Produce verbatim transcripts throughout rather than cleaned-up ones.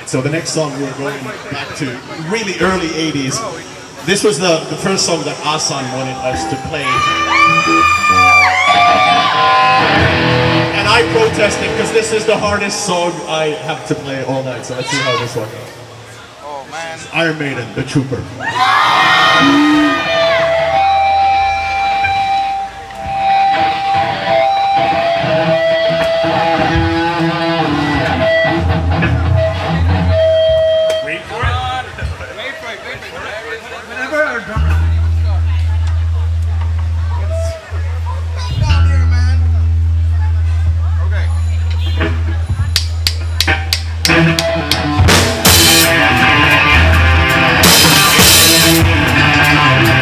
So the next song we're going back to really early eighties. This was the, the first song that Asan wanted us to play. And I protested because this is the hardest song I have to play all night. So let's see how this one goes. Oh man. Iron Maiden, The Trooper. Thank you.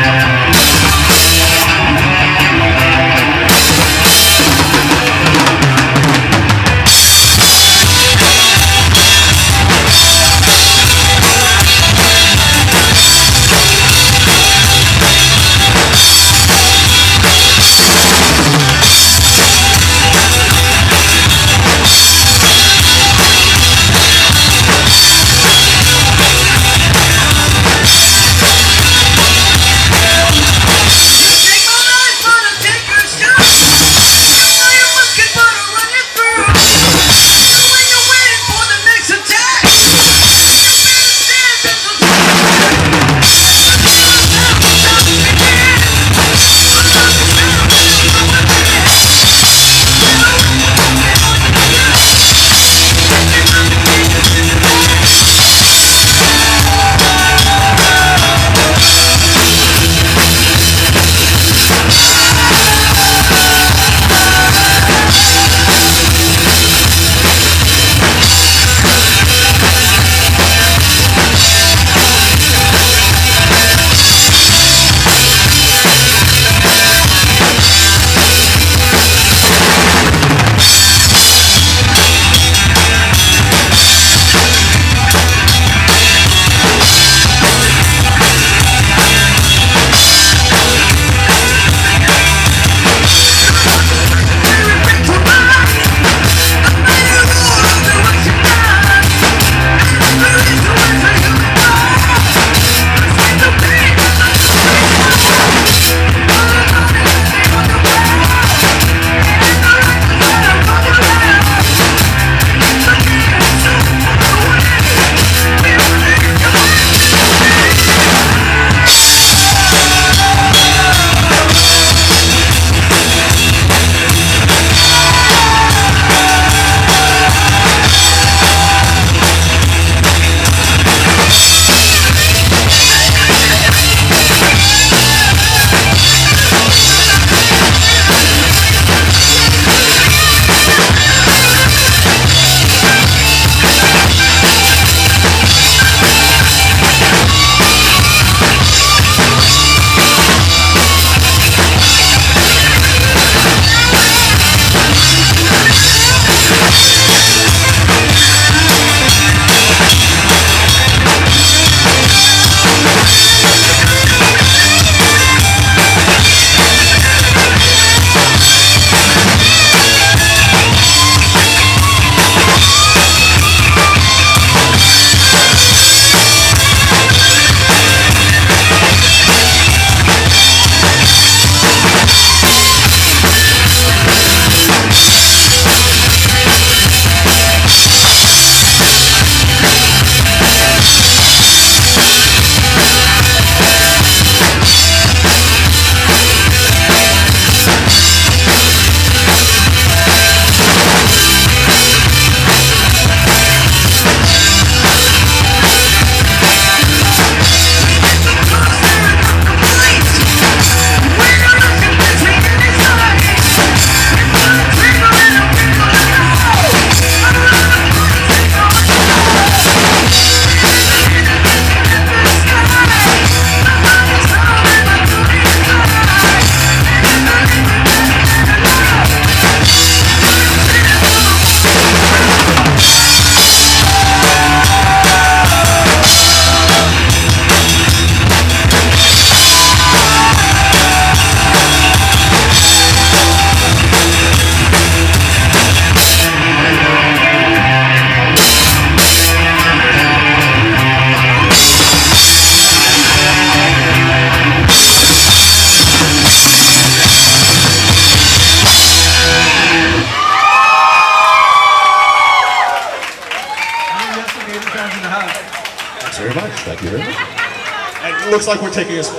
Thank you very much. And it looks like we're taking a...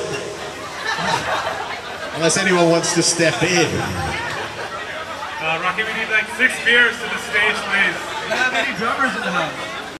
Unless anyone wants to step in. Uh, Rocky, we need like six beers to the stage, please. Do you have any drummers in the house?